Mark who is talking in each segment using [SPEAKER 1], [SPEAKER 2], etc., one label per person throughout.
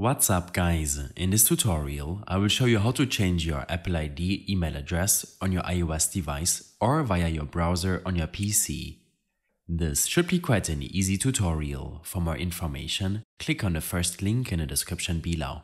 [SPEAKER 1] What's up guys, in this tutorial I will show you how to change your Apple ID email address on your iOS device or via your browser on your PC. This should be quite an easy tutorial. For more information, click on the first link in the description below.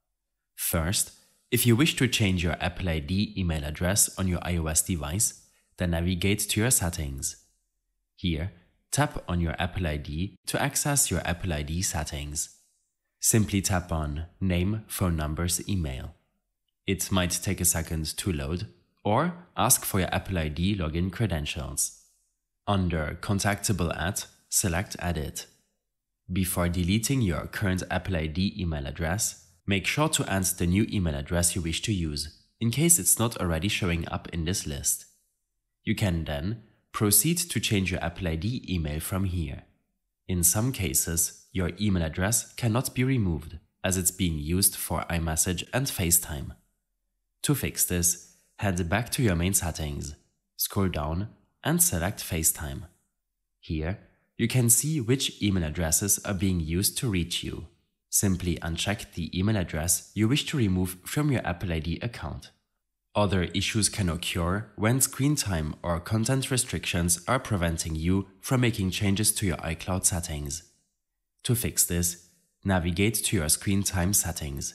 [SPEAKER 1] First, if you wish to change your Apple ID email address on your iOS device, then navigate to your settings. Here, tap on your Apple ID to access your Apple ID settings. Simply tap on Name, Phone Numbers, Email. It might take a second to load, or ask for your Apple ID login credentials. Under Contactable At, select Edit. Before deleting your current Apple ID email address, make sure to add the new email address you wish to use, in case it's not already showing up in this list. You can then proceed to change your Apple ID email from here. In some cases, your email address cannot be removed, as it's being used for iMessage and FaceTime. To fix this, head back to your main settings, scroll down and select FaceTime. Here, you can see which email addresses are being used to reach you. Simply uncheck the email address you wish to remove from your Apple ID account. Other issues can occur when screen time or content restrictions are preventing you from making changes to your iCloud settings. To fix this, navigate to your screen time settings.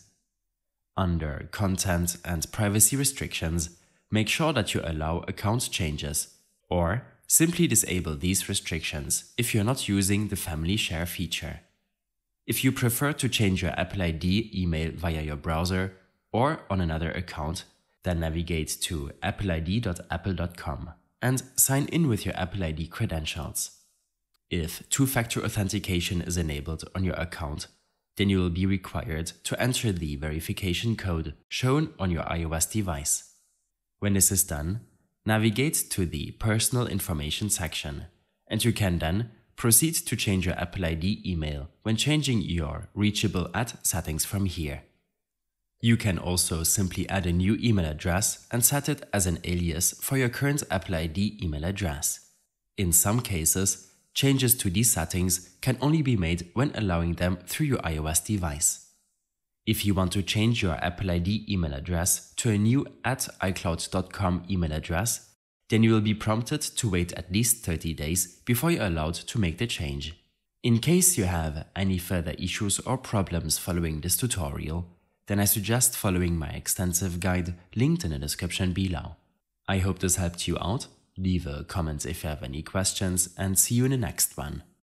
[SPEAKER 1] Under Content and Privacy Restrictions, make sure that you allow account changes, or simply disable these restrictions if you're not using the Family Share feature. If you prefer to change your Apple ID email via your browser or on another account, then navigate to appleid.apple.com and sign in with your Apple ID credentials. If two-factor authentication is enabled on your account, then you will be required to enter the verification code shown on your iOS device. When this is done, navigate to the Personal Information section, and you can then proceed to change your Apple ID email when changing your Reachable At settings from here. You can also simply add a new email address and set it as an alias for your current Apple ID email address. In some cases, changes to these settings can only be made when allowing them through your iOS device. If you want to change your Apple ID email address to a new @icloud.com email address, then you will be prompted to wait at least 30 days before you're allowed to make the change. In case you have any further issues or problems following this tutorial, then I suggest following my extensive guide linked in the description below. I hope this helped you out. Leave a comment if you have any questions, and see you in the next one.